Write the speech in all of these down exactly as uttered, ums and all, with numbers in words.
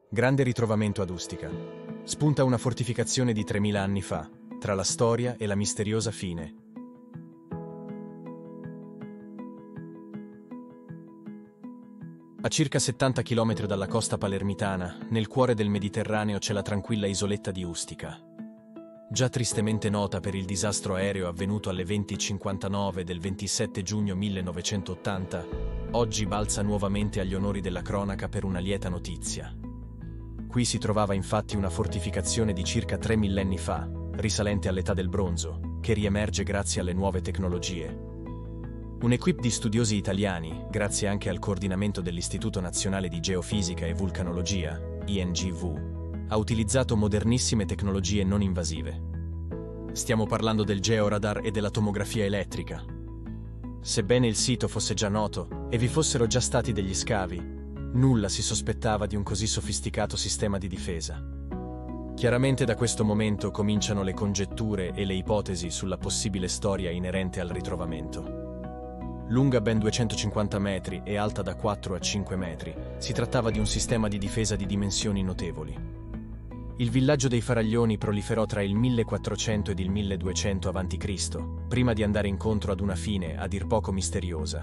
Grande ritrovamento ad Ustica. Spunta una fortificazione di tremila anni fa, tra la storia e la misteriosa fine. A circa settanta chilometri dalla costa palermitana, nel cuore del Mediterraneo c'è la tranquilla isoletta di Ustica. Già tristemente nota per il disastro aereo avvenuto alle venti e cinquantanove del ventisette giugno millenovecentottanta, oggi balza nuovamente agli onori della cronaca per una lieta notizia. Qui si trovava infatti una fortificazione di circa tre millenni fa, risalente all'età del bronzo, che riemerge grazie alle nuove tecnologie. Un'equipe di studiosi italiani, grazie anche al coordinamento dell'Istituto Nazionale di Geofisica e Vulcanologia, I N G V, ha utilizzato modernissime tecnologie non invasive. Stiamo parlando del georadar e della tomografia elettrica. Sebbene il sito fosse già noto e vi fossero già stati degli scavi, nulla si sospettava di un così sofisticato sistema di difesa. Chiaramente da questo momento cominciano le congetture e le ipotesi sulla possibile storia inerente al ritrovamento. Lunga ben duecentocinquanta metri e alta da quattro a cinque metri, si trattava di un sistema di difesa di dimensioni notevoli. Il villaggio dei Faraglioni proliferò tra il millequattrocento ed il milleduecento avanti Cristo, prima di andare incontro ad una fine a dir poco misteriosa.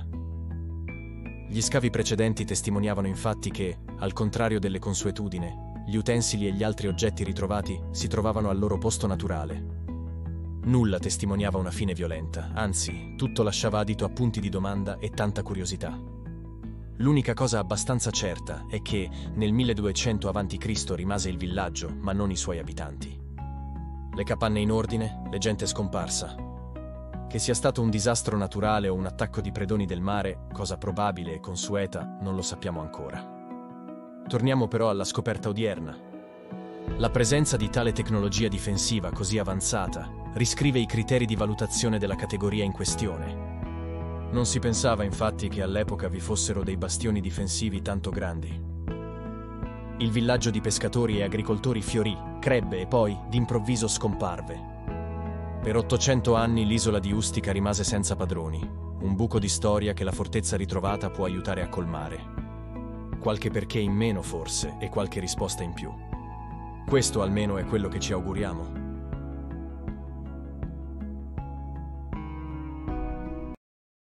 Gli scavi precedenti testimoniavano infatti che, al contrario delle consuetudini, gli utensili e gli altri oggetti ritrovati si trovavano al loro posto naturale. Nulla testimoniava una fine violenta, anzi, tutto lasciava adito a punti di domanda e tanta curiosità. L'unica cosa abbastanza certa è che nel milleduecento avanti Cristo rimase il villaggio, ma non i suoi abitanti. Le capanne in ordine, la gente scomparsa. Che sia stato un disastro naturale o un attacco di predoni del mare, cosa probabile e consueta, non lo sappiamo ancora. Torniamo però alla scoperta odierna. La presenza di tale tecnologia difensiva così avanzata riscrive i criteri di valutazione della categoria in questione. Non si pensava infatti che all'epoca vi fossero dei bastioni difensivi tanto grandi. Il villaggio di pescatori e agricoltori fiorì, crebbe e poi, d'improvviso, scomparve. Per ottocento anni l'isola di Ustica rimase senza padroni, un buco di storia che la fortezza ritrovata può aiutare a colmare. Qualche perché in meno forse e qualche risposta in più. Questo almeno è quello che ci auguriamo.